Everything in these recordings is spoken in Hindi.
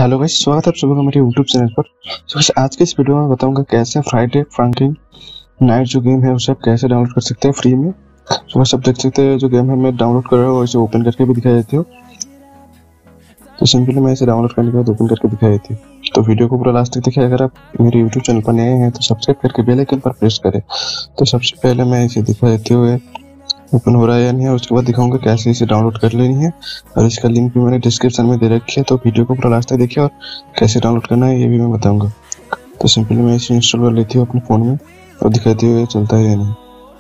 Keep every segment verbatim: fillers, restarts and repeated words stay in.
हेलो गाइस, स्वागत है आप सभी का मेरे यूट्यूब चैनल पर। तो गाइस आज के इस वीडियो में बताऊंगा कैसे फ्राइडे फ्रैंकिंग नाइट जो गेम है उसे आप कैसे डाउनलोड कर सकते हैं फ्री में। तो बस आप देख सकते हैं जो गेम है मैं डाउनलोड कर रहा हूँ, इसे ओपन करके भी दिखाई देती हूँ। तो सिंपली मैं इसे डाउनलोड करने के बाद ओपन करके दिखाई देती हूँ। तो वीडियो को पूरा लास्ट तक देखिए। अगर आप मेरे यूट्यूब चैनल पर नए हैं तो सब्सक्राइब करके बेल आइकन पर प्रेस करें। तो सबसे पहले मैं इसे दिखा देती हूँ ओपन हो रहा है या नहीं है, उसके बाद दिखाऊंगा कैसे इसे डाउनलोड कर लेनी है। और इसका लिंक भी मैंने डिस्क्रिप्शन में दे रखी है, तो वीडियो को पूरा लास्ट तक देखिए और कैसे डाउनलोड करना है ये भी मैं बताऊंगा। तो सिंपली मैं इसे इंस्टॉल कर लेती हूँ अपने फ़ोन में और दिखाती हूँ ये चलता है या नहीं।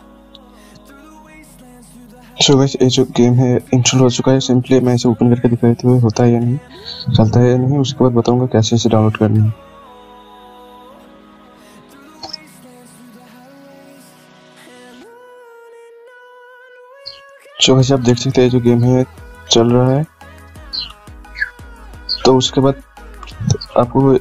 सो गाइस ये जो गेम है इंस्टॉल हो चुका है। सिंपली मैं इसे ओपन करके दिखाती हूँ होता है या नहीं, चलता है या नहीं, उसके बाद बताऊंगा कैसे इसे डाउनलोड करना है। सो गाइस आप देख सकते हैं जो गेम है चल रहा है। तो उसके बाद आपको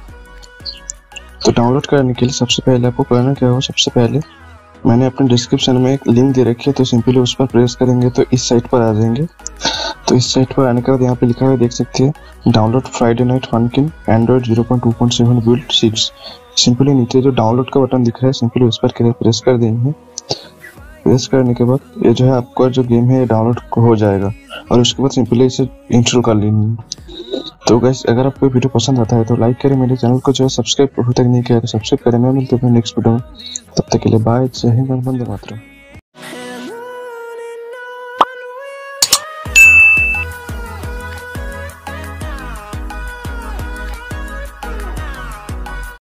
तो डाउनलोड करने के लिए सबसे पहले आपको करना क्या हो, सबसे पहले मैंने अपने डिस्क्रिप्शन में एक लिंक दे रखी है, तो सिंपली उस पर प्रेस करेंगे तो इस साइट पर आ जाएंगे। तो इस साइट पर आने के बाद यहाँ पे लिखा हुआ देख सकते हैं download Friday night Funkin Android zero point two point seven build six. Simply नीचे जो डाउनलोड का बटन दिख रहा है सिंपली उस पर प्रेस कर देंगे। प्रेस करने के बाद ये जो है आपका जो गेम है डाउनलोड हो जाएगा और उसके बाद सिंपली इसे इंस्टॉल कर लेनी है। तो गाइस अगर आपको वीडियो पसंद आता है तो लाइक करें, मेरे चैनल को जो है सब्सक्राइब अभी तक नहीं किया है तो सब्सक्राइब करें। मैं मिलते हैं नेक्स्ट वीडियो में, तब तक के लिए बाय, जय हिंद, वंदे मातरम।